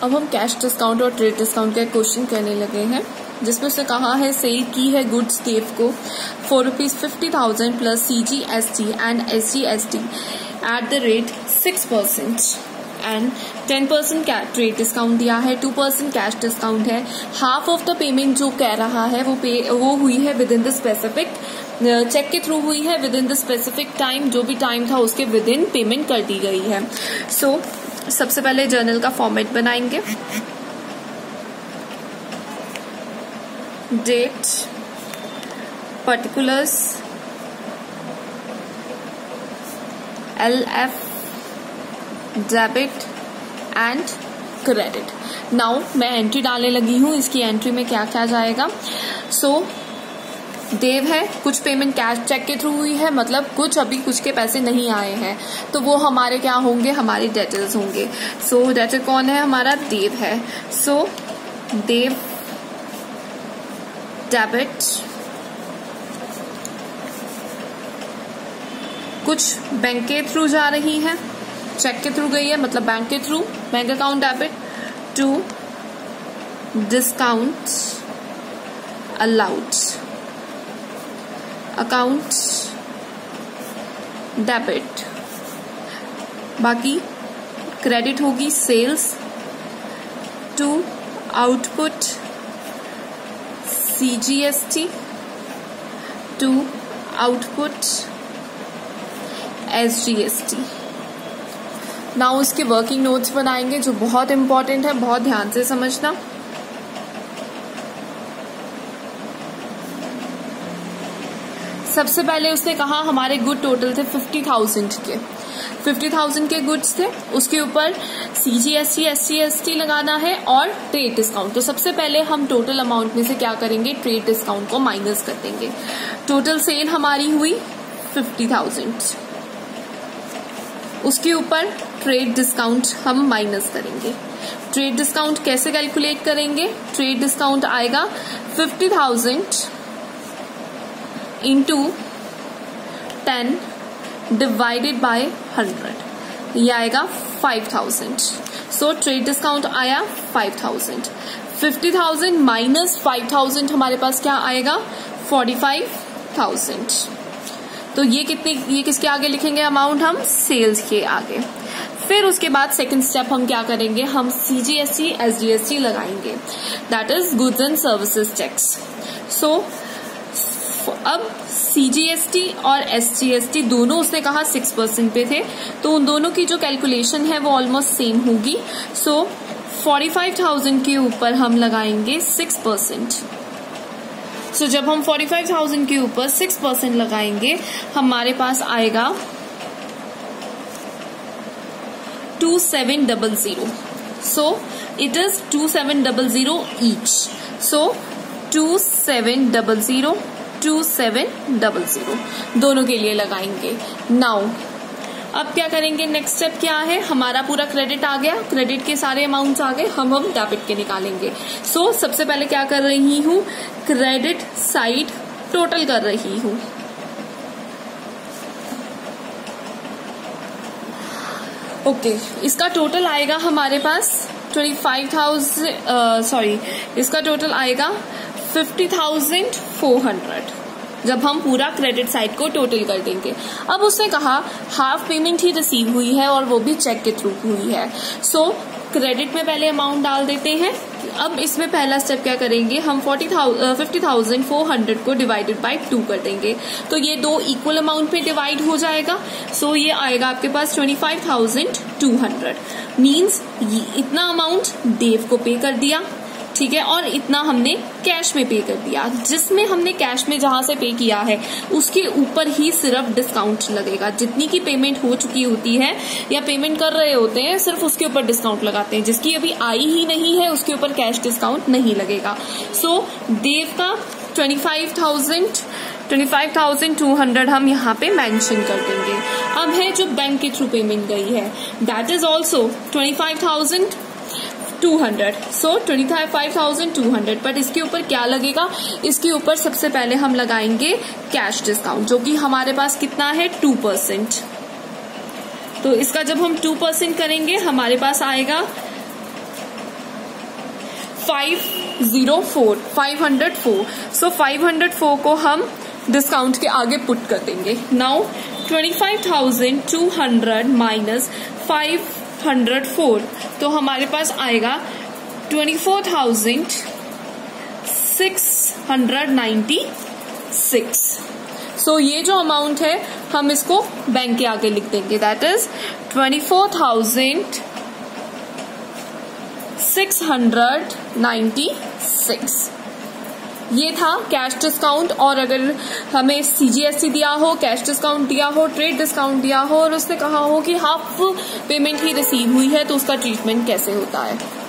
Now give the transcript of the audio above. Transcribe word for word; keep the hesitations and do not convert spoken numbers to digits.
अब हम cash discount और ट्रेड डिस्काउंट का क्वेश्चन करने लगे हैं, जिसमें से कहा है सेल की है गुड्स देव को for rupees fifty thousand plus C G S T and S G S T at the rate six percent and ten percent trade discount दिया है, टू परसेंट कैश डिस्काउंट है। हाफ ऑफ द पेमेंट जो कह रहा है वो पे वो हुई है within the specific cheque के थ्रू हुई है, within the specific time, जो भी टाइम था उसके विद इन पेमेंट कर दी गई है। सो so, सबसे पहले जर्नल का फॉर्मेट बनाएंगे। Date, particulars, L F, debit and credit. Now मैं एंट्री डालने लगी हूं, इसकी एंट्री में क्या क्या जाएगा। सो so, देव है, कुछ पेमेंट कैश चेक के थ्रू हुई है, मतलब कुछ अभी कुछ के पैसे नहीं आए हैं, तो वो हमारे क्या होंगे, हमारे डेटर्स होंगे। सो so, डेटर कौन है, हमारा देव है। सो so, देव डेबिट, कुछ बैंक के थ्रू जा रही है, चेक के थ्रू गई है मतलब बैंक के through, bank account debit to discount allowed account debit. बाकी क्रेडिट होगी sales to output C G S T to output S G S T. Now उसके वर्किंग नोट्स बनाएंगे जो बहुत इंपॉर्टेंट है, बहुत ध्यान से समझना। सबसे पहले उसने कहा हमारे गुड टोटल थे फिफ्टी थाउजेंड के फिफ्टी थाउजेंड के गुड्स थे, उसके ऊपर C G S T S G S T लगाना है और ट्रेड डिस्काउंट। तो सबसे पहले हम टोटल अमाउंट में से क्या करेंगे, ट्रेड डिस्काउंट को माइनस कर देंगे। टोटल सेल हमारी हुई फिफ्टी थाउजेंड, उसके ऊपर ट्रेड डिस्काउंट हम माइनस करेंगे। ट्रेड डिस्काउंट कैसे कैलकुलेट करेंगे, ट्रेड डिस्काउंट आएगा fifty thousand into ten divided by hundred, ये आएगा five thousand. So trade discount आया five thousand, fifty thousand minus five thousand हमारे पास क्या आएगा, फोर्टी फाइव थाउजेंड। तो ये कितने, ये किसके आगे लिखेंगे अमाउंट, हम सेल्स के आगे। फिर उसके बाद सेकंड स्टेप हम क्या करेंगे, हम C G S T S G S T लगाएंगे, that is goods and services tax. So अब सी जी एस टी और एस जी एस टी दोनों उसने कहा सिक्स परसेंट पे थे, तो उन दोनों की जो कैलकुलेशन है वो ऑलमोस्ट सेम होगी। सो फोर्टी फाइव थाउजेंड के ऊपर हम लगाएंगे सिक्स परसेंट। सो जब हम फोर्टी फाइव थाउजेंड के ऊपर सिक्स परसेंट लगाएंगे हमारे पास आएगा two seven double zero. So it is two seven double zero each. So two seven double zero two seven double zero दोनों के लिए लगाएंगे। नाउ अब क्या करेंगे, नेक्स्ट स्टेप क्या है, हमारा पूरा क्रेडिट आ गया, क्रेडिट के सारे अमाउंट्स आ गए, हम हम डेबिट के निकालेंगे। सो so, सबसे पहले क्या कर रही हूं, क्रेडिट साइड टोटल कर रही हूं। ओके okay, इसका टोटल आएगा हमारे पास ट्वेंटी फाइव थाउजेंड सॉरी इसका टोटल आएगा फिफ्टी थाउजेंड फोर हंड्रेड जब हम पूरा क्रेडिट साइड को टोटल कर देंगे। अब उसने कहा हाफ पेमेंट ही रिसीव हुई है और वो भी चेक के थ्रू हुई है। सो so, क्रेडिट में पहले अमाउंट डाल देते हैं। अब इसमें पहला स्टेप क्या करेंगे, हम forty thousand fifty thousand four hundred को डिवाइडेड बाय टू कर देंगे, तो ये दो इक्वल अमाउंट में डिवाइड हो जाएगा। सो so, ये आएगा आपके पास twenty five thousand two hundred, means इतना अमाउंट देव को पे कर दिया, ठीक है, और इतना हमने कैश में पे कर दिया। जिसमें हमने कैश में जहां से पे किया है उसके ऊपर ही सिर्फ डिस्काउंट लगेगा। जितनी की पेमेंट हो चुकी होती है या पेमेंट कर रहे होते हैं सिर्फ उसके ऊपर डिस्काउंट लगाते हैं, जिसकी अभी आई ही नहीं है उसके ऊपर कैश डिस्काउंट नहीं लगेगा। सो so, देव का twenty five thousand twenty five thousand two hundred हम यहाँ पे मेंशन कर देंगे। अब है जो बैंक के थ्रू पेमेंट गई है, that is also twenty five thousand two hundred. So twenty five thousand two hundred, but इसके ऊपर क्या लगेगा, इसके ऊपर सबसे पहले हम लगाएंगे कैश डिस्काउंट, जो कि हमारे पास कितना है टू परसेंट। तो इसका जब हम टू परसेंट करेंगे हमारे पास आएगा five zero four five hundred four so five hundred four को हम डिस्काउंट के आगे पुट कर देंगे. Now twenty five thousand two hundred minus five hundred four, तो हमारे पास आएगा twenty four thousand six hundred ninety six. So ये जो अमाउंट है हम इसको बैंक के आगे लिख देंगे. That is twenty four thousand six hundred ninety six. ये था कैश डिस्काउंट. और अगर हमें सीजीएसटी दिया हो, कैश डिस्काउंट दिया हो, ट्रेड डिस्काउंट दिया हो और उसने कहा हो कि हाफ पेमेंट ही रिसीव हुई है, तो उसका ट्रीटमेंट कैसे होता है.